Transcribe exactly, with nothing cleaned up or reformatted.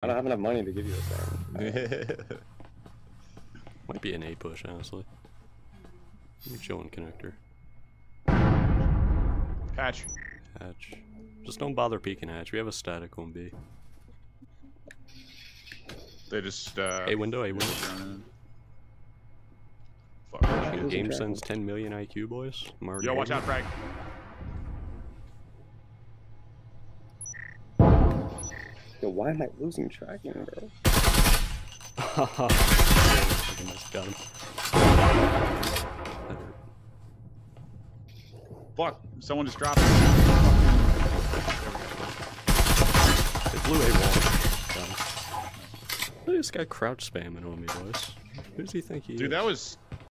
don't have enough money to give you a thing. Might be an A push, honestly. I'm chilling connector. Hatch. Hatch. Just don't bother peeking hatch. We have a static on B. They just, uh... A window, A window. Fuck. Gamesense ten million I Q, boys. I'm already Yo, watch hating. out, Frank. Yo, why am I losing tracking, bro? Got him. Fuck, someone just dropped it. They blew a wall. Got him. Look at this guy crouch spamming on me, boys. Who does he think he Dude, is? that was